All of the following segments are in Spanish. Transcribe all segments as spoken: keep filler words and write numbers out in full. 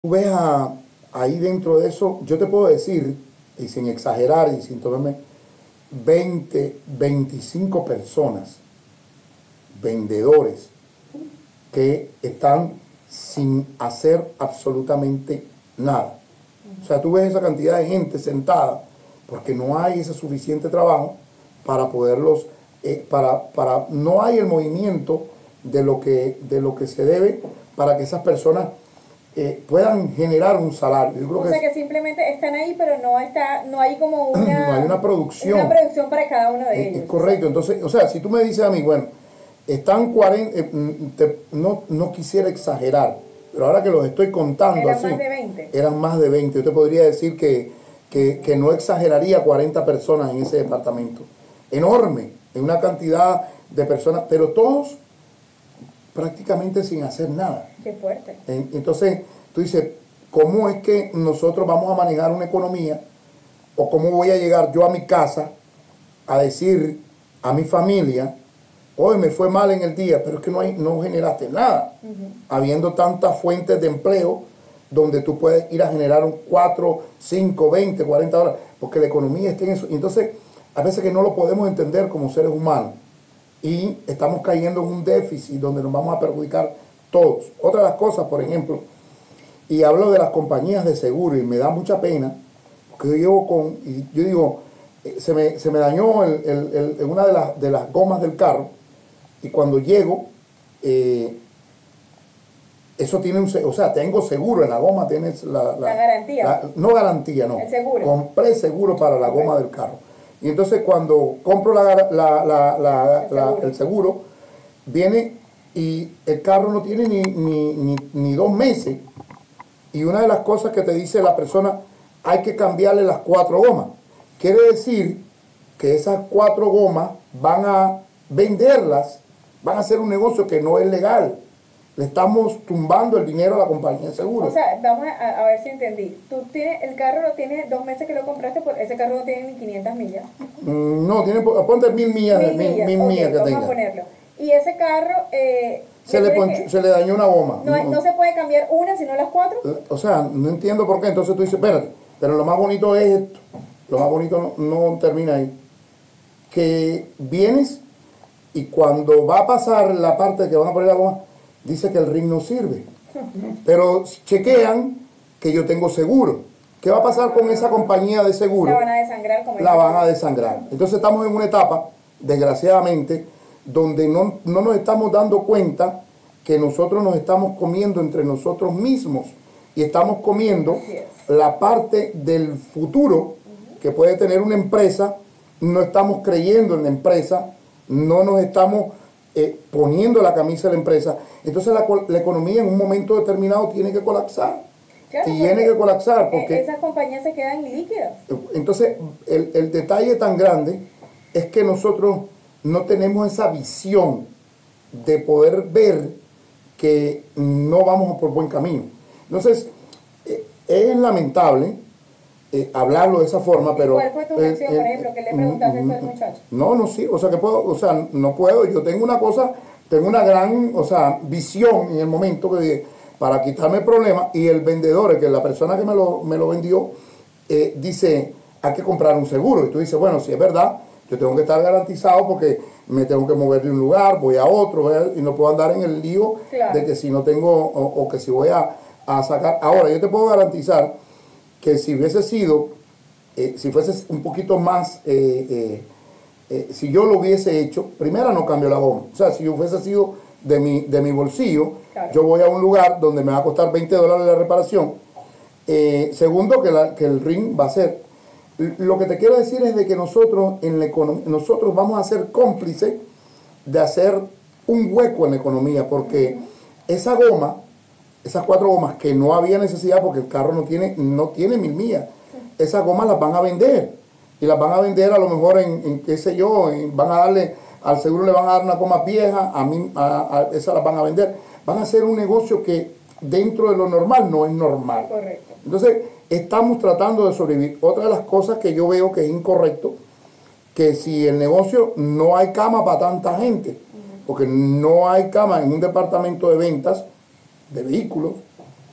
Tú ves a, ahí dentro de eso, yo te puedo decir, y sin exagerar y sin tomarme, veinte, veinticinco personas, vendedores, que están sin hacer absolutamente nada. O sea, tú ves esa cantidad de gente sentada porque no hay ese suficiente trabajo para poderlos, eh, para, para, no hay el movimiento de lo que, de lo que se debe para que esas personas eh, puedan generar un salario. Yo creo o que sea es, que simplemente están ahí, pero no está, no hay como una, no hay una producción. una producción para cada uno de Es, ellos. es correcto. Entonces, o sea, si tú me dices a mí, bueno, están cuarenta, eh, te, no, no quisiera exagerar, pero ahora que los estoy contando Eran así, más de veinte. eran más de veinte. Yo te podría decir que, que, que no exageraría cuarenta personas en ese departamento. Enorme, en una cantidad de personas, pero todos prácticamente sin hacer nada. Qué fuerte. Entonces, tú dices, ¿cómo es que nosotros vamos a manejar una economía? ¿O cómo voy a llegar yo a mi casa a decir a mi familia, hoy me fue mal en el día, pero es que no, hay, no generaste nada? Uh-huh. Habiendo tantas fuentes de empleo donde tú puedes ir a generar un cuatro, cinco, veinte, cuarenta horas, porque la economía está en eso. Y entonces, a veces que no lo podemos entender como seres humanos y estamos cayendo en un déficit donde nos vamos a perjudicar todos. Otra de las cosas, por ejemplo, y hablo de las compañías de seguro y me da mucha pena, porque yo llevo con, y yo digo, se me, se me dañó el, el, el, una de las, de las gomas del carro y cuando llego, eh, eso tiene un, o sea, tengo seguro en la goma, tienes la, la, la garantía. La, no garantía, no. El seguro. Compré seguro para la goma del carro. Y entonces cuando compro la, la, la, la, el, seguro. el seguro, viene y el carro no tiene ni, ni, ni, ni dos meses. Y una de las cosas que te dice la persona, hay que cambiarle las cuatro gomas. Quiere decir que esas cuatro gomas van a venderlas, van a hacer un negocio que no es legal. Le estamos tumbando el dinero a la compañía de seguro. O sea, vamos a, a ver si entendí. Tú tienes, el carro lo tienes dos meses que lo compraste, por ese carro no tiene ni quinientas millas. Mm, no, tiene, ponte mil millas, mil mil, millas, mil okay, millas que vamos tenga. A ponerlo. Y ese carro... Eh, se, le poncho, que, se le dañó una goma. No, no se puede cambiar una, sino las cuatro. O sea, no entiendo por qué. Entonces tú dices, espérate, pero lo más bonito es esto. Lo más bonito no, no termina ahí. Que vienes y cuando va a pasar la parte que van a poner la goma, dice que el ring no sirve. Pero chequean que yo tengo seguro. ¿Qué va a pasar con esa compañía de seguro? La van a desangrar. Como la van a desangrar. Entonces estamos en una etapa, desgraciadamente, donde no, no nos estamos dando cuenta que nosotros nos estamos comiendo entre nosotros mismos y estamos comiendo la parte del futuro que puede tener una empresa. No estamos creyendo en la empresa, no nos estamos eh, poniendo la camisa de la empresa. Entonces la, la economía en un momento determinado tiene que colapsar. Claro, tiene que colapsar porque esas compañías se quedan ilíquidas. Entonces el, el detalle tan grande es que nosotros no tenemos esa visión de poder ver que no vamos por buen camino. Entonces eh, es lamentable Eh, hablarlo de esa forma, pero... ¿Cuál fue tu reacción, eh, por ejemplo? ¿Qué le preguntaste eh, tú al muchacho? No, no, sí, o sea, que puedo, o sea, no puedo, yo tengo una cosa, tengo una gran, o sea, visión en el momento que dije, para quitarme el problema, y el vendedor, que es la persona que me lo, me lo vendió, eh, dice, hay que comprar un seguro, y tú dices, bueno, si es verdad, yo tengo que estar garantizado porque me tengo que mover de un lugar, voy a otro, voy a, y no puedo andar en el lío claro. de que si no tengo, o, o que si voy a, a sacar, ahora yo te puedo garantizar que si hubiese sido, eh, si fuese un poquito más, eh, eh, eh, si yo lo hubiese hecho, primero no cambio la goma. O sea, si yo hubiese sido de mi, de mi bolsillo, claro. yo voy a un lugar donde me va a costar veinte dólares la reparación. Eh, segundo, que, la, que el ring va a ser. Lo que te quiero decir es de que nosotros, en la economía, nosotros vamos a ser cómplices de hacer un hueco en la economía, porque uh-huh. esa goma, esas cuatro gomas que no había necesidad porque el carro no tiene, no tiene mil millas, esas gomas las van a vender y las van a vender a lo mejor en, en qué sé yo, en, van a darle, al seguro le van a dar una goma vieja, a mí, a, a esas las van a vender, van a hacer un negocio que dentro de lo normal no es normal. Correcto. Entonces estamos tratando de sobrevivir. Otra de las cosas que yo veo que es incorrecto, que si el negocio no hay cama para tanta gente, porque no hay cama en un departamento de ventas de vehículos,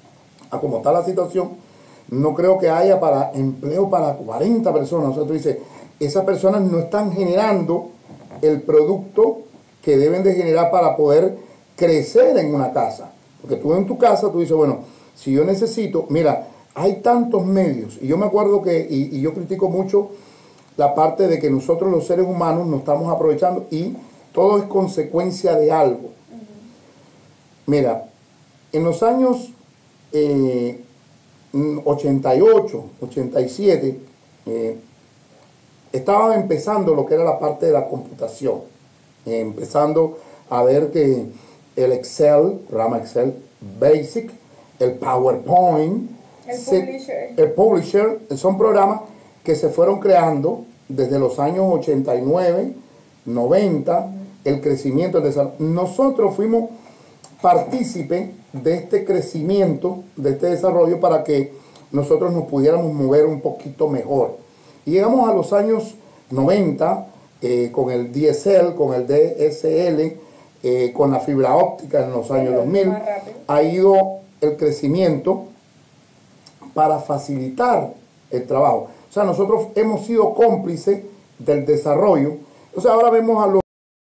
a como está la situación, no creo que haya para empleo para cuarenta personas. O sea, tú dices, esas personas no están generando el producto que deben de generar para poder crecer en una casa. Porque tú en tu casa, tú dices, bueno, si yo necesito, mira, hay tantos medios. Y yo me acuerdo que, y, y yo critico mucho la parte de que nosotros los seres humanos nos estamos aprovechando y todo es consecuencia de algo. Uh-huh. Mira, en los años eh, ochenta y ocho, ochenta y siete, eh, estaba empezando lo que era la parte de la computación. Eh, empezando a ver que el Excel, programa Excel Basic, el PowerPoint, el se, Publisher. el Publisher, son programas que se fueron creando desde los años ochenta y nueve, noventa, uh-huh. El crecimiento, el desarrollo. Nosotros fuimos partícipes de este crecimiento, de este desarrollo para que nosotros nos pudiéramos mover un poquito mejor. Y llegamos a los años noventa eh, con el D S L, con el D S L, eh, con la fibra óptica en los años dos mil. Ha ido el crecimiento para facilitar el trabajo. O sea, nosotros hemos sido cómplices del desarrollo. O sea, ahora vemos a los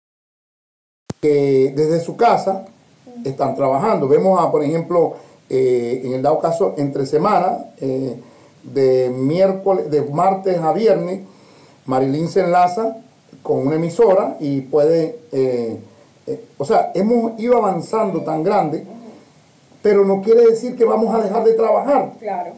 que desde su casa están trabajando. Vemos a, por ejemplo, eh, en el dado caso, entre semanas, eh, de miércoles, de martes a viernes, Marilyn se enlaza con una emisora y puede, eh, eh, o sea, hemos ido avanzando tan grande, pero no quiere decir que vamos a dejar de trabajar. Claro.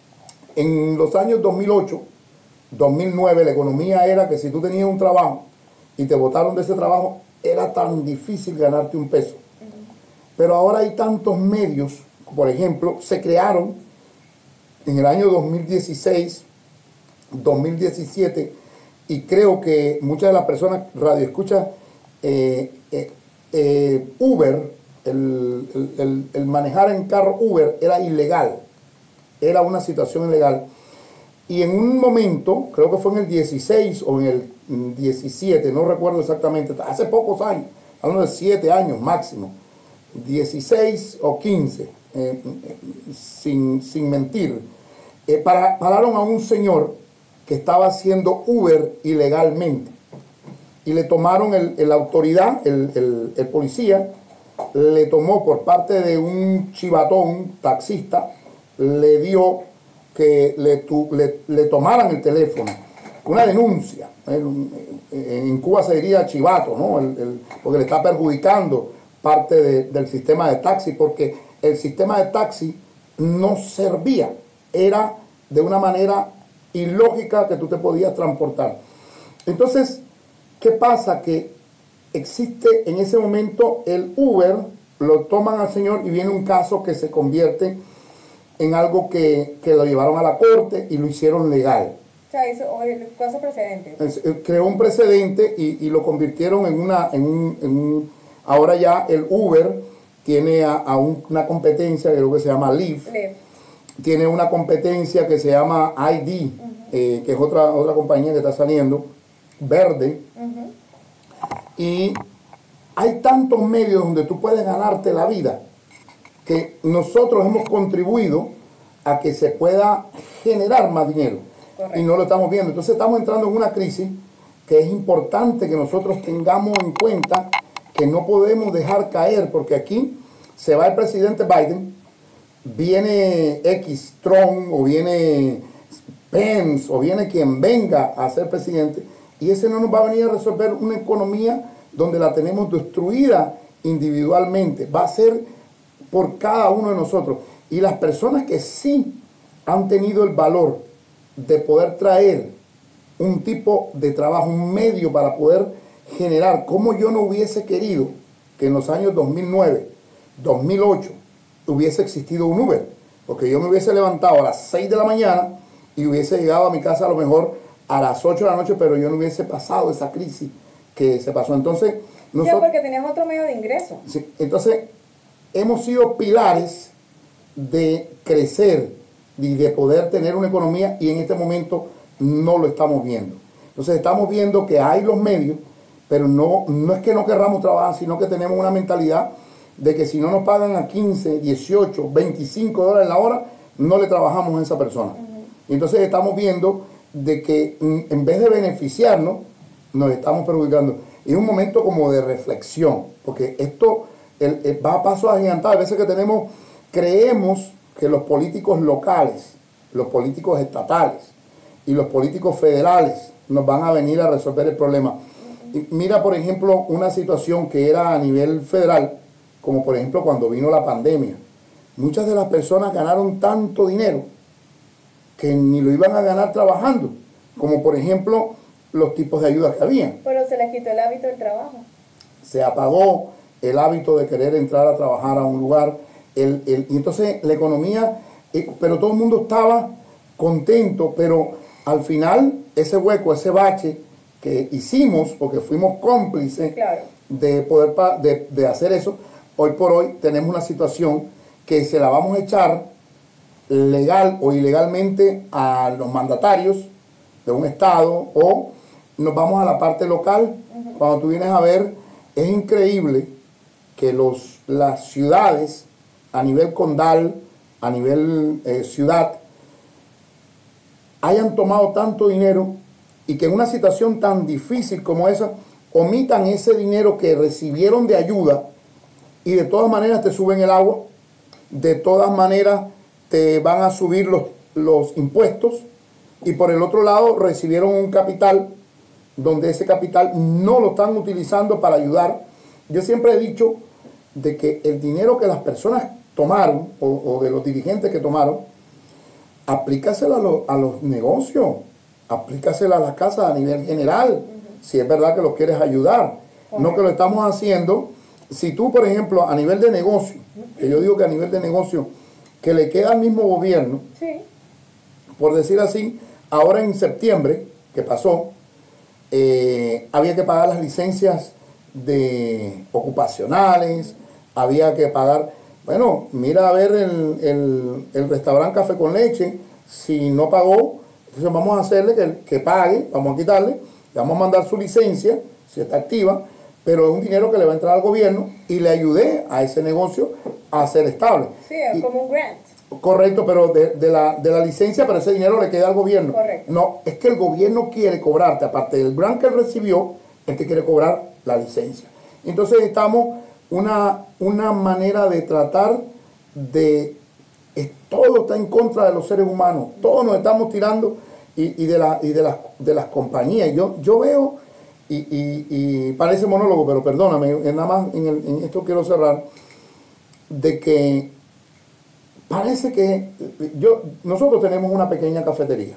En los años dos mil ocho, dos mil nueve, la economía era que si tú tenías un trabajo y te botaron de ese trabajo, era tan difícil ganarte un peso. Uh-huh. Pero ahora hay tantos medios, por ejemplo, se crearon en el año dos mil dieciséis, dos mil diecisiete, y creo que muchas de las personas radioescuchas, eh, eh, eh, Uber, el, el, el, el manejar en carro Uber era ilegal, era una situación ilegal. Y en un momento, creo que fue en el dieciséis o en el diecisiete, no recuerdo exactamente, hace pocos años, hablando de siete años máximo, dieciséis o quince, eh, sin, sin mentir, eh, para, pararon a un señor que estaba haciendo Uber ilegalmente y le tomaron el, el, la autoridad, el, el, el policía, le tomó por parte de un chivatón taxista, le dio que le, tu, le, le tomaran el teléfono, una denuncia. En, en Cuba se diría chivato, ¿no? El, el, porque le está perjudicando parte de, del sistema de taxi, porque el sistema de taxi no servía, era de una manera ilógica que tú te podías transportar. Entonces, ¿qué pasa? Que existe en ese momento el Uber, lo toman al señor y viene un caso que se convierte en algo que, que lo llevaron a la corte y lo hicieron legal. O sea, hizo el caso precedente. Es, creó un precedente y, y lo convirtieron en una, en un, en un, ahora ya el Uber tiene a, a un, una competencia que creo que se llama Lyft. Lyft. Tiene una competencia que se llama I D, uh-huh. eh, que es otra, otra compañía que está saliendo, verde. Uh-huh. Y hay tantos medios donde tú puedes ganarte la vida, que nosotros hemos contribuido a que se pueda generar más dinero. Correcto. Y no lo estamos viendo. Entonces estamos entrando en una crisis que es importante que nosotros tengamos en cuenta que no podemos dejar caer, porque aquí se va el presidente Biden, viene X Trump o viene Pence o viene quien venga a ser presidente, y ese no nos va a venir a resolver una economía donde la tenemos destruida individualmente. Va a ser por cada uno de nosotros. Y las personas que sí han tenido el valor de poder traer un tipo de trabajo, un medio para poder generar, como yo no hubiese querido que en los años dos mil nueve, dos mil ocho hubiese existido un Uber, porque yo me hubiese levantado a las seis de la mañana y hubiese llegado a mi casa a lo mejor a las ocho de la noche, pero yo no hubiese pasado esa crisis que se pasó. Entonces, nosotros, sí, porque tenías otro medio de ingreso. Sí, entonces, hemos sido pilares de crecer y de poder tener una economía, y en este momento no lo estamos viendo. Entonces estamos viendo que hay los medios, pero no, no es que no querramos trabajar, sino que tenemos una mentalidad de que si no nos pagan a quince, dieciocho, veinticinco dólares la hora, no le trabajamos a esa persona. Uh-huh. Y entonces estamos viendo de que en vez de beneficiarnos, nos estamos perjudicando. Y es un momento como de reflexión, porque esto el, el va a paso agigantado. A veces que tenemos, creemos que los políticos locales, los políticos estatales y los políticos federales nos van a venir a resolver el problema. Y mira, por ejemplo, una situación que era a nivel federal, como por ejemplo cuando vino la pandemia. Muchas de las personas ganaron tanto dinero que ni lo iban a ganar trabajando, como por ejemplo los tipos de ayudas que habían. Pero se les quitó el hábito del trabajo. Se apagó el hábito de querer entrar a trabajar a un lugar. El, el, y entonces la economía, eh, pero todo el mundo estaba contento, pero al final ese hueco, ese bache que hicimos, porque fuimos cómplices claro. de poder de, de hacer eso, hoy por hoy tenemos una situación que se la vamos a echar legal o ilegalmente a los mandatarios de un estado, o nos vamos a la parte local. Uh-huh. Cuando tú vienes a ver, es increíble que los, las ciudades a nivel condal, a nivel eh, ciudad, hayan tomado tanto dinero y que en una situación tan difícil como esa, omitan ese dinero que recibieron de ayuda y de todas maneras te suben el agua, de todas maneras te van a subir los, los impuestos, y por el otro lado recibieron un capital donde ese capital no lo están utilizando para ayudar. Yo siempre he dicho de que el dinero que las personas tomaron, o, o de los dirigentes que tomaron, aplícaselo a, lo, a los negocios, aplícaselo a las casas a nivel general, uh-huh. si es verdad que los quieres ayudar, uh-huh. no que lo estamos haciendo. Si tú, por ejemplo, a nivel de negocio, que yo digo que a nivel de negocio, que le queda al mismo gobierno, sí. por decir así, ahora en septiembre, que pasó, eh, había que pagar las licencias de ocupacionales, había que pagar, bueno, mira a ver el, el, el restaurante Café con Leche, si no pagó, entonces vamos a hacerle que, que pague, vamos a quitarle, le vamos a mandar su licencia, si está activa, pero es un dinero que le va a entrar al gobierno y le ayudé a ese negocio a ser estable. Sí, es y, como un grant. Correcto, pero de, de, la, de la licencia, pero ese dinero le queda al gobierno. Correcto. No, es que el gobierno quiere cobrarte, aparte del grant que él recibió, es que quiere cobrar la licencia. Entonces estamos una, una manera de tratar de... Es, todo está en contra de los seres humanos, todos nos estamos tirando y, y, de, la, y de, las, de las compañías. Yo, yo veo, y, y, y parece monólogo, pero perdóname, nada más en, el, en esto quiero cerrar, de que parece que yo, nosotros tenemos una pequeña cafetería.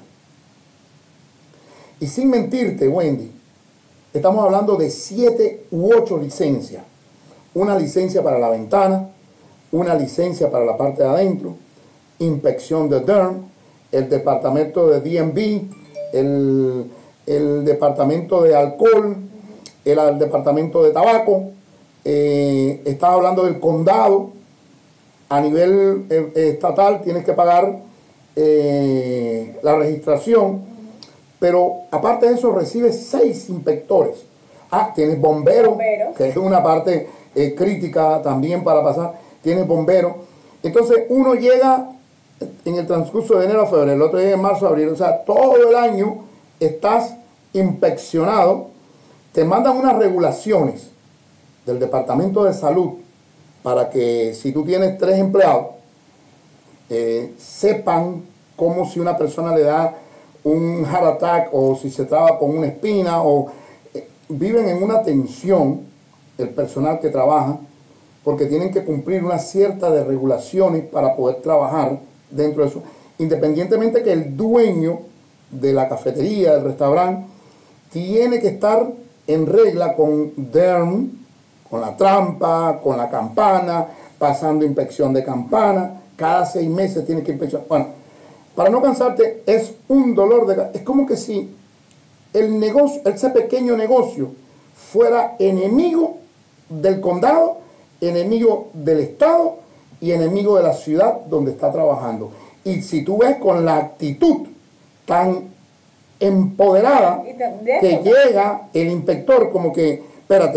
Y sin mentirte, Wendy, estamos hablando de siete u ocho licencias. Una licencia para la ventana, una licencia para la parte de adentro, inspección de D E R M, el departamento de D M V, el, el departamento de alcohol, el, el departamento de tabaco, eh, estás hablando del condado. A nivel eh, estatal tienes que pagar eh, la registración, pero aparte de eso recibes seis inspectores. Ah, tienes bomberos, bomberos. que es una parte eh, crítica también para pasar. Tienes bomberos. Entonces uno llega en el transcurso de enero a febrero, el otro llega en marzo a abril. O sea, todo el año estás inspeccionado. Te mandan unas regulaciones del Departamento de Salud para que si tú tienes tres empleados, eh, sepan cómo si una persona le da un heart attack o si se traba con una espina, o eh, viven en una tensión el personal que trabaja, porque tienen que cumplir una cierta de regulaciones para poder trabajar dentro de eso, independientemente que el dueño de la cafetería, del restaurante, tiene que estar en regla con D E R M, con la trampa, con la campana, pasando inspección de campana, cada seis meses tiene que inspeccionar. Bueno, para no cansarte, es un dolor de cabeza. Es como que si el negocio, ese pequeño negocio, fuera enemigo del condado, enemigo del estado y enemigo de la ciudad donde está trabajando. Y si tú ves con la actitud tan empoderada que llega el inspector, como que, espérate,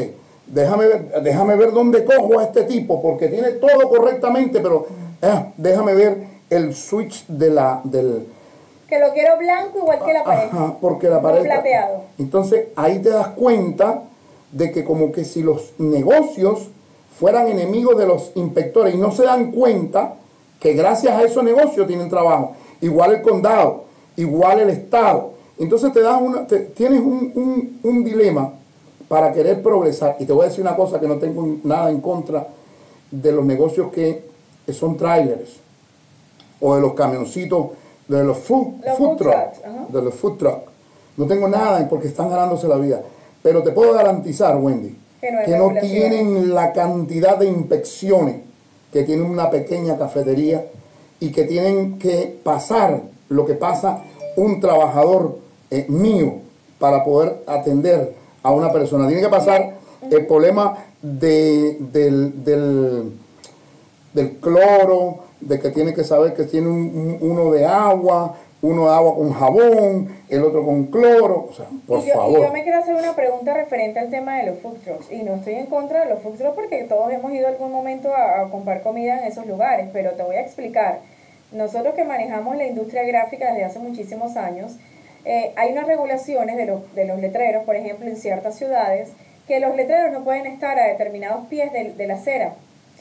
déjame ver, déjame ver dónde cojo a este tipo, porque tiene todo correctamente, pero eh, déjame ver el switch de la, del... Que lo quiero blanco igual que la pared. Ajá, porque la no pared... plateado. Entonces ahí te das cuenta de que como que si los negocios fueran enemigos de los inspectores y no se dan cuenta que gracias a esos negocios tienen trabajo. Igual el condado, igual el estado. Entonces te das una, te, tienes un, un, un dilema para querer progresar. Y te voy a decir una cosa, que no tengo nada en contra de los negocios que son trailers o de los camioncitos, de los food, los food food truck, trucks, uh-huh. de los food truck. No tengo nada porque están ganándose la vida. Pero te puedo garantizar, Wendy, que no, que no tienen la cantidad de inspecciones que tiene una pequeña cafetería y que tienen que pasar lo que pasa un trabajador eh, mío para poder atender a una persona. Tiene que pasar el problema de, del, del, del cloro, de que tiene que saber que tiene un, un, uno de agua, uno de agua con jabón, el otro con cloro, o sea, por y yo, favor. Y yo me quiero hacer una pregunta referente al tema de los food trucks, y no estoy en contra de los food trucks porque todos hemos ido algún momento a, a comprar comida en esos lugares, pero te voy a explicar. Nosotros que manejamos la industria gráfica desde hace muchísimos años, eh, hay unas regulaciones de los, de los letreros, por ejemplo, en ciertas ciudades, que los letreros no pueden estar a determinados pies de, de la acera.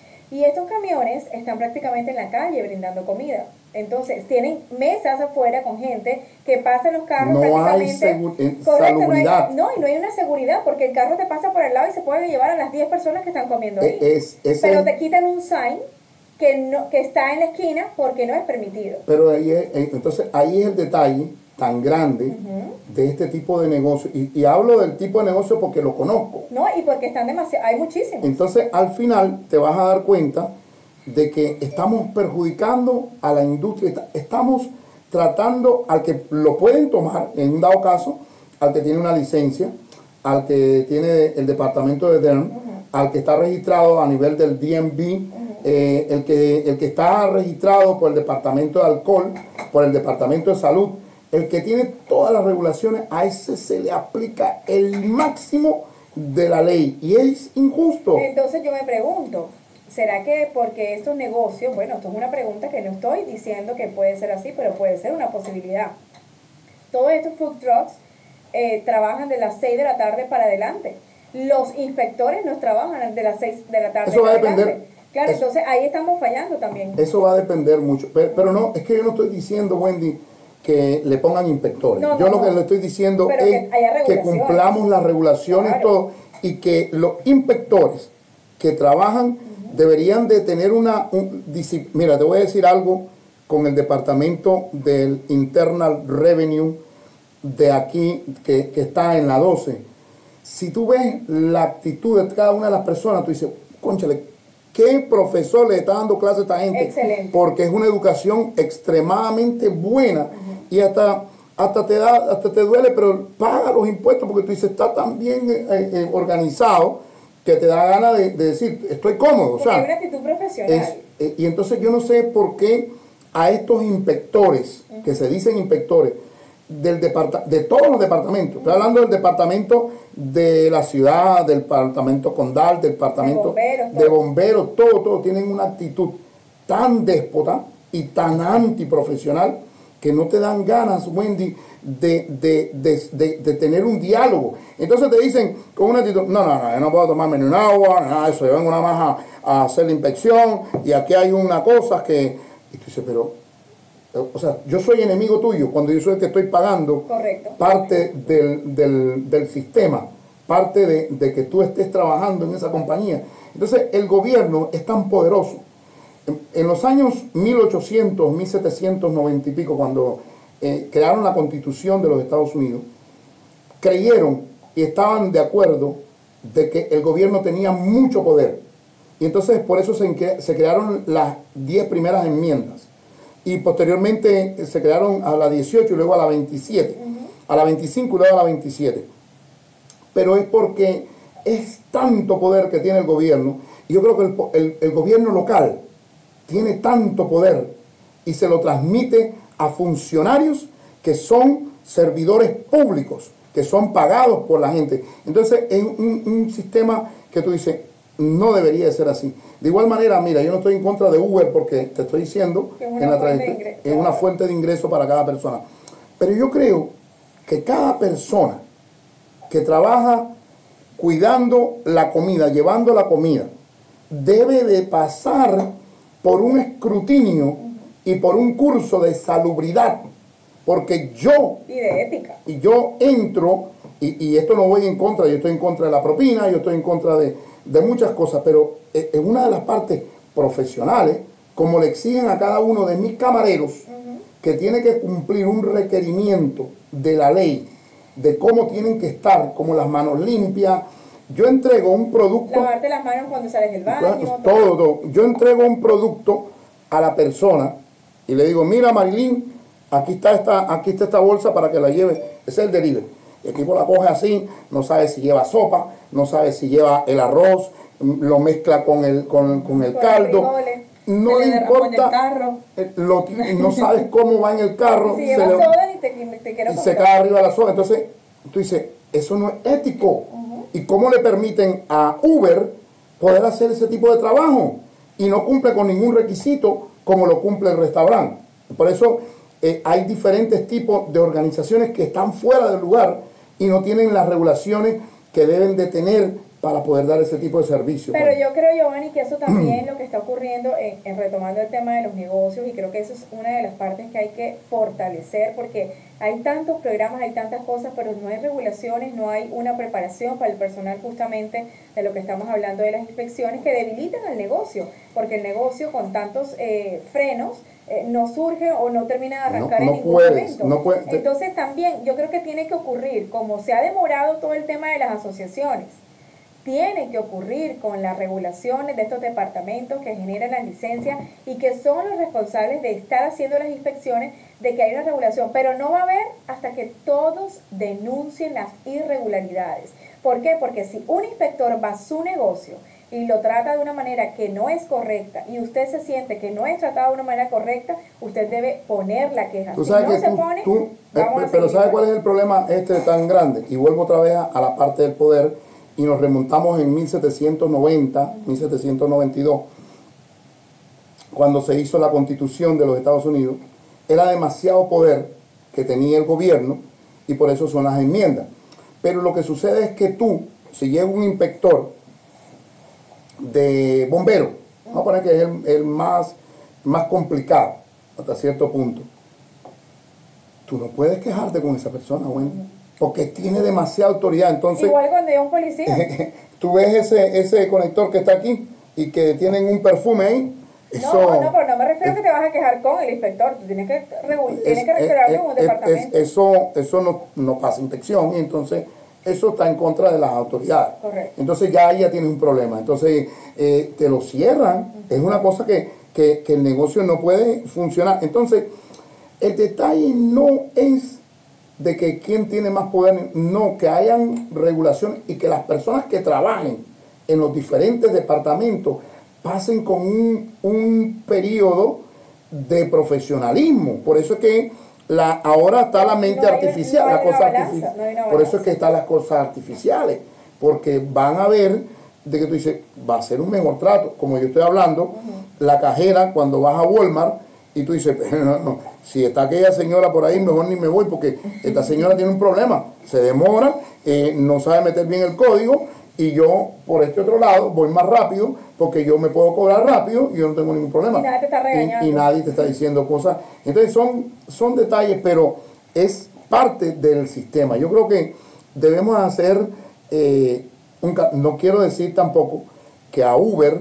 Y estos camiones están prácticamente en la calle brindando comida. Entonces, tienen mesas afuera con gente que pasa en los carros no prácticamente. Hay correcto, salubridad. No, hay, no, y no hay una seguridad porque el carro te pasa por el lado y se puede llevar a las diez personas que están comiendo ahí. Es, es pero el, te quitan un sign que, no, que está en la esquina porque no es permitido. Pero ahí es, entonces ahí es el detalle tan grande uh-huh. de este tipo de negocio. Y, y hablo del tipo de negocio porque lo conozco. No, y porque están demasiado, hay muchísimos. Entonces, al final te vas a dar cuenta de que estamos perjudicando a la industria, estamos tratando al que lo pueden tomar, en un dado caso, al que tiene una licencia, al que tiene el departamento de D E R M, uh-huh. al que está registrado a nivel del D M V, uh-huh. eh, el, que, el que está registrado por el departamento de alcohol, por el departamento de salud, el que tiene todas las regulaciones, a ese se le aplica el máximo de la ley y es injusto. Entonces yo me pregunto, ¿será que porque estos negocios, bueno, esto es una pregunta que no estoy diciendo que puede ser así, pero puede ser una posibilidad? Todos estos food trucks eh, trabajan de las seis de la tarde para adelante. Los inspectores no trabajan de las seis de la tarde eso para va a depender, adelante. Claro, eso, entonces ahí estamos fallando también. Eso va a depender mucho. Pero, pero no, es que yo no estoy diciendo, Wendy, que le pongan inspectores. No, yo no, lo que no. le estoy diciendo pero es que, que cumplamos las regulaciones claro. y todo, y que los inspectores que trabajan uh-huh. deberían de tener una... Un, mira, te voy a decir algo con el departamento del Internal Revenue de aquí, que, que está en la doce. Si tú ves la actitud de cada una de las personas, tú dices, cónchale, ¿qué profesor le está dando clase a esta gente? Excelente. Porque es una educación extremadamente buena uh-huh. y hasta, hasta, te da, hasta te duele, pero paga los impuestos porque tú dices, está tan bien eh, eh, organizado que te da ganas de, de decir, estoy cómodo. O sea, hay una actitud profesional. Es, eh, y entonces yo no sé por qué a estos inspectores, uh-huh. que se dicen inspectores, del departa de todos los departamentos, estoy hablando del departamento de la ciudad, del departamento condal, del departamento de bomberos, de bomberos, todo, todo, tienen una actitud tan déspota y tan antiprofesional que no te dan ganas, Wendy, de, de, de, de, de tener un diálogo. Entonces te dicen con una actitud, no, no, no, yo no puedo tomarme ni un agua, nada de eso, yo vengo nada más a, a hacer la inspección y aquí hay una cosa que... Y tú dices, pero... O sea, yo soy enemigo tuyo cuando yo soy el que estoy pagando Correcto. parte del, del, del sistema, parte de, de que tú estés trabajando en esa compañía. Entonces, el gobierno es tan poderoso. En, en los años mil ochocientos, mil setecientos noventa y pico, cuando eh, crearon la Constitución de los Estados Unidos, creyeron y estaban de acuerdo de que el gobierno tenía mucho poder. Y entonces, por eso se, se crearon las diez primeras enmiendas. Y posteriormente se crearon a la dieciocho y luego a la veintisiete, uh-huh. a la veinticinco y luego a la veintisiete. Pero es porque es tanto poder que tiene el gobierno, y yo creo que el, el, el gobierno local tiene tanto poder y se lo transmite a funcionarios que son servidores públicos, que son pagados por la gente. Entonces es un, un sistema que tú dices, no debería de ser así. De igual manera, mira, yo no estoy en contra de Uber porque te estoy diciendo que es una, en la fuente, es una fuente de ingreso para cada persona. Pero yo creo que cada persona que trabaja cuidando la comida, llevando la comida, debe de pasar por un escrutinio y por un curso de salubridad. Porque yo... Y de ética. Y yo entro, y, y esto no voy en contra, yo estoy en contra de la propina, yo estoy en contra de, de muchas cosas, pero en una de las partes profesionales, como le exigen a cada uno de mis camareros, uh-huh. que tiene que cumplir un requerimiento de la ley, de cómo tienen que estar, como las manos limpias, yo entrego un producto... Lavarte las manos cuando sales del baño. Todo, todo. Yo entrego un producto a la persona y le digo, mira Marilyn, aquí está esta, aquí está esta bolsa para que la lleve. Ese es el delivery. El equipo la coge así, no sabe si lleva sopa, no sabe si lleva el arroz, lo mezcla con el, con, con el con caldo. El no le importa, carro. Lo, no sabes cómo va en el carro. Si lleva le, soda y te, te quiero y se cae arriba la soda. Entonces, tú dices, eso no es ético. Uh-huh. ¿Y cómo le permiten a Uber poder hacer ese tipo de trabajo? Y no cumple con ningún requisito como lo cumple el restaurante. Por eso eh, hay diferentes tipos de organizaciones que están fuera del lugar y no tienen las regulaciones que deben de tener para poder dar ese tipo de servicio. Pero bueno, yo creo, Giovanni, que eso también lo que está ocurriendo en, en retomando el tema de los negocios, y creo que eso es una de las partes que hay que fortalecer, porque hay tantos programas, hay tantas cosas, pero no hay regulaciones, no hay una preparación para el personal justamente de lo que estamos hablando de las inspecciones, que debilitan al negocio, porque el negocio con tantos eh, frenos eh, no surge o no termina de arrancar no, no en ningún puedes, momento. No puedes, te... Entonces también yo creo que tiene que ocurrir, como se ha demorado todo el tema de las asociaciones, tiene que ocurrir con las regulaciones de estos departamentos que generan las licencias y que son los responsables de estar haciendo las inspecciones, de que hay una regulación, pero no va a haber hasta que todos denuncien las irregularidades. ¿Por qué? Porque si un inspector va a su negocio y lo trata de una manera que no es correcta y usted se siente que no es tratado de una manera correcta, usted debe poner la queja. Tú sabes si no que se tú, pone, tú, vamos eh, a pero ¿sabes igual. cuál es el problema este tan grande? Y vuelvo otra vez a, a la parte del poder y nos remontamos en mil setecientos noventa, mil setecientos noventa y dos, cuando se hizo la Constitución de los Estados Unidos. Era demasiado poder que tenía el gobierno y por eso son las enmiendas. Pero lo que sucede es que tú, si llega un inspector de bomberos, vamos a poner que es el, el más, más complicado hasta cierto punto, tú no puedes quejarte con esa persona, Wendy, porque tiene demasiada autoridad. Entonces, igual cuando hay un policía. Tú ves ese, ese conector que está aquí y que tienen un perfume ahí. Eso, no, no, pero no me refiero a que te vas a quejar con el inspector. Tú tienes que, tienes que registrarlo en un departamento. Es, eso eso no, no pasa inspección y entonces eso está en contra de las autoridades. Correcto. Entonces ya ahí ya tienes un problema. Entonces eh, te lo cierran. Uh-huh. Es una cosa que, que, que el negocio no puede funcionar. Entonces el detalle no es de que quién tiene más poder, no, que hayan regulaciones y que las personas que trabajen en los diferentes departamentos pasen con un, un periodo de profesionalismo. Por eso es que la, ahora está la mente no hay, artificial, no la cosa artificial. No por eso es que están las cosas artificiales, porque van a ver de que tú dices, va a ser un mejor trato. Como yo estoy hablando, uh-huh. la cajera cuando vas a Walmart y tú dices, no, no, si está aquella señora por ahí, mejor ni me voy porque esta señora tiene un problema, se demora, eh, no sabe meter bien el código y yo por este otro lado voy más rápido porque yo me puedo cobrar rápido y yo no tengo ningún problema. Y nadie te está regañando. Y, y nadie te está diciendo cosas. Entonces son, son detalles, pero es parte del sistema. Yo creo que debemos hacer, eh, un, no quiero decir tampoco que a Uber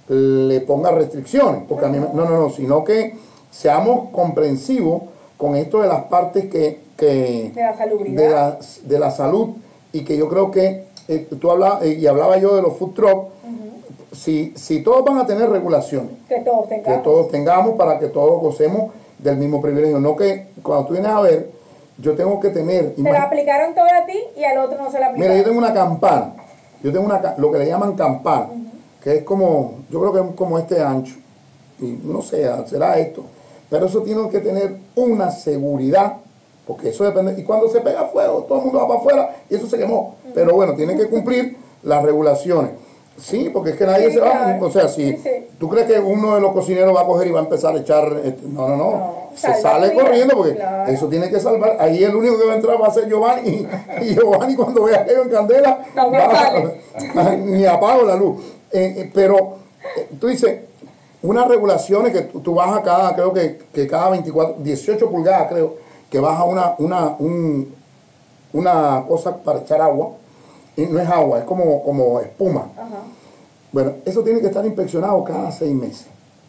le ponga restricciones, porque a mí, no, no, no, sino que seamos comprensivos con esto de las partes que, que de la salubridad, de la, de la salud, y que yo creo que eh, tú hablabas, eh, y hablaba yo de los food trucks, uh-huh. si, si todos van a tener regulaciones, que todos tengamos, que todos tengamos para que todos gocemos del mismo privilegio, no que cuando tú vienes a ver, yo tengo que tener... Se la aplicaron todo a ti y al otro no se la aplicaron. Mira, yo tengo una campana, yo tengo una, lo que le llaman campana, uh-huh. que es como, yo creo que es como este ancho, y no sé, será esto. Pero eso tiene que tener una seguridad porque eso depende. Y cuando se pega fuego, todo el mundo va para afuera y eso se quemó. Uh-huh. Pero bueno, tienen que cumplir las regulaciones. Sí, porque es que nadie sí, se va, claro. O sea, si sí, sí. ¿Tú crees que uno de los cocineros va a coger y va a empezar a echar? No, no, no, no. Se sale corriendo porque claro. Eso tiene que salvar. Ahí el único que va a entrar va a ser Giovanni y, y Giovanni cuando vea aquello en candela, no me sale. Ni apago la luz. Eh, eh, pero eh, tú dices, unas regulaciones que tú, tú bajas cada, creo que, que cada veinticuatro, dieciocho pulgadas creo, que baja una, una, un, una cosa para echar agua. Y no es agua, es como, como espuma. Ajá. Bueno, eso tiene que estar inspeccionado cada seis meses.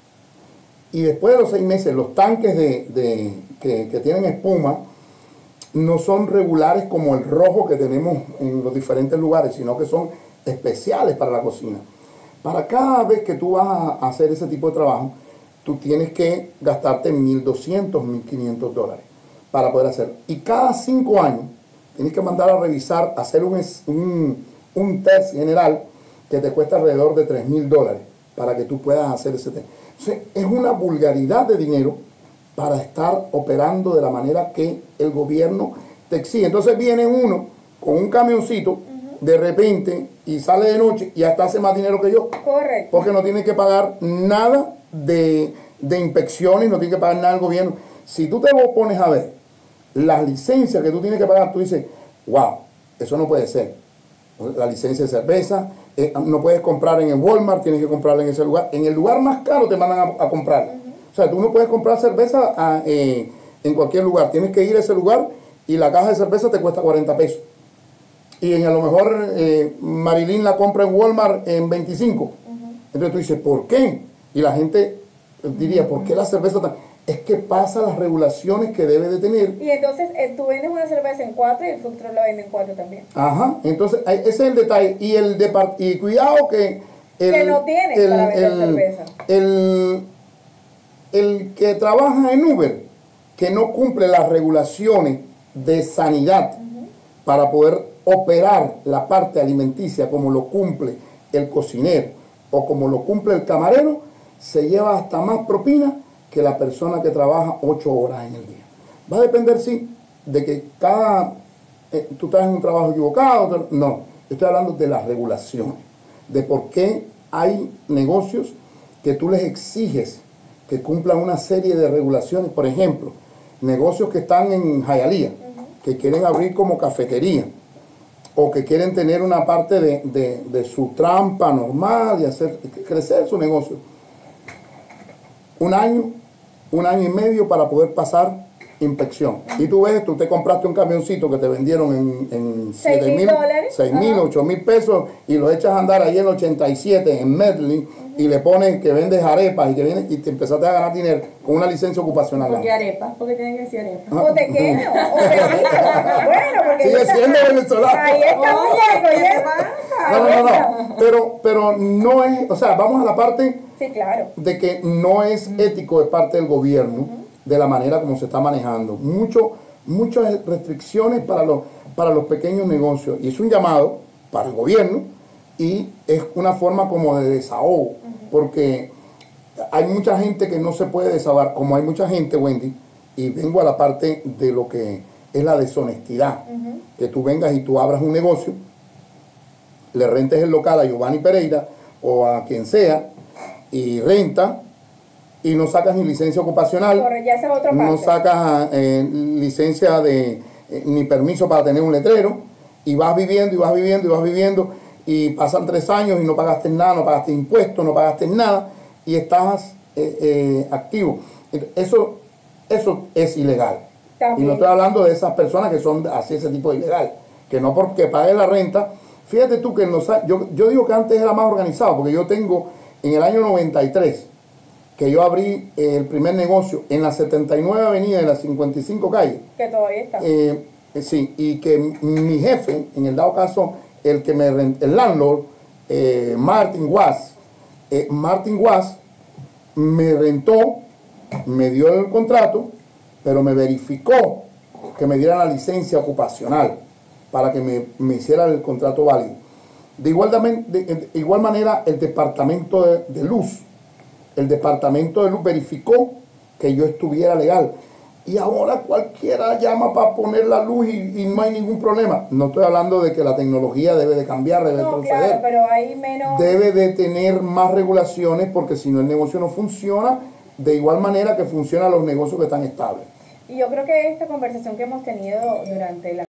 Y después de los seis meses, los tanques de, de, que, que tienen espuma no son regulares como el rojo que tenemos en los diferentes lugares, sino que son especiales para la cocina. Para cada vez que tú vas a hacer ese tipo de trabajo, tú tienes que gastarte mil doscientos, mil quinientos dólares para poder hacerlo. Y cada cinco años, tienes que mandar a revisar, hacer un, un, un test general que te cuesta alrededor de tres mil dólares para que tú puedas hacer ese test. Entonces, es una vulgaridad de dinero para estar operando de la manera que el gobierno te exige. Entonces viene uno con un camioncito uh-huh. de repente y sale de noche y hasta hace más dinero que yo. Correcto. Porque no tiene que pagar nada de, de inspecciones, no tiene que pagar nada al gobierno. Si tú te pones a ver las licencias que tú tienes que pagar, tú dices, wow, eso no puede ser. La licencia de cerveza, eh, no puedes comprar en el Walmart, tienes que comprarla en ese lugar. En el lugar más caro te mandan a, a comprar. Uh-huh. O sea, tú no puedes comprar cerveza a, eh, en cualquier lugar. Tienes que ir a ese lugar y la caja de cerveza te cuesta cuarenta pesos. Y en, a lo mejor eh, Marilyn la compra en Walmart en veinticinco. Uh-huh. Entonces tú dices, ¿por qué? Y la gente diría, ¿por qué la cerveza tan...? Es que pasa las regulaciones que debe de tener. Y entonces eh, tú vendes una cerveza en cuatro y el food truck lo vende en cuatro también. Ajá, entonces ese es el detalle. Y el de y cuidado que... El, que no tiene el, para vender el, cerveza. El, el que trabaja en Uber, que no cumple las regulaciones de sanidad uh-huh. para poder operar la parte alimenticia como lo cumple el cocinero o como lo cumple el camarero, se lleva hasta más propina que la persona que trabaja ocho horas en el día. Va a depender, sí, de que cada... Eh, tú estás en un trabajo equivocado. No, yo estoy hablando de las regulaciones, de por qué hay negocios que tú les exiges que cumplan una serie de regulaciones. Por ejemplo, negocios que están en Hialeah, uh-huh. que quieren abrir como cafetería, o que quieren tener una parte de, de, de su trampa normal y hacer crecer su negocio. Un año, un año y medio para poder pasar inspección. Y tú ves, tú te compraste un camioncito que te vendieron en, en siete mil, seis mil, ocho mil pesos y lo echas a andar ahí en ochenta y siete en Medley uh-huh. y le pones que vendes arepas y que vienes y te empezaste a ganar dinero con una licencia ocupacional. ¿Por qué arepas? ¿Por qué tienen que decir arepas? ¿O tequeño? ¿O bueno, porque sigue siendo venezolano. Ahí está muñeco, ¿qué pasa? No, no, no, no. Pero, pero no es, o sea, vamos a la parte sí, claro. de que no es uh-huh. ético de parte del gobierno. Uh-huh. de la manera como se está manejando. Mucho, muchas restricciones para los, para los pequeños negocios. Y es un llamado para el gobierno y es una forma como de desahogo. Uh-huh. Porque hay mucha gente que no se puede desahogar, como hay mucha gente, Wendy, y vengo a la parte de lo que es la deshonestidad. Uh-huh. Que tú vengas y tú abras un negocio, le rentes el local a Giovanni Pereira o a quien sea, y renta, y no sacas ni licencia ocupacional, Corre, ya esa es otra parte. No sacas eh, licencia de eh, ni permiso para tener un letrero, y vas viviendo y vas viviendo y vas viviendo y pasan tres años y no pagaste nada, no pagaste impuestos, no pagaste nada y estás eh, eh, activo. Eso, eso es ilegal. También. Y no estoy hablando de esas personas que son así, ese tipo de ilegal, que no porque pague la renta. Fíjate tú que en los, yo, yo digo que antes era más organizado, porque yo tengo en el año noventa y tres que yo abrí eh, el primer negocio en la setenta y nueve avenida de las cincuenta y cinco calles. Que todavía está. Eh, eh, sí, y que mi jefe, en el dado caso, el que me rent, el landlord, eh, Martin Was, eh, Martin Was me rentó, me dio el contrato, pero me verificó que me diera la licencia ocupacional para que me, me hiciera el contrato válido. De igual, de, de igual manera, el departamento de, de luz, el departamento de luz verificó que yo estuviera legal. y ahora cualquiera llama para poner la luz y, y no hay ningún problema. No estoy hablando de que la tecnología debe de cambiar, debe No, de proceder. claro, pero hay menos... Debe de tener más regulaciones porque si no el negocio no funciona de igual manera que funcionan los negocios que están estables. Y yo creo que esta conversación que hemos tenido durante la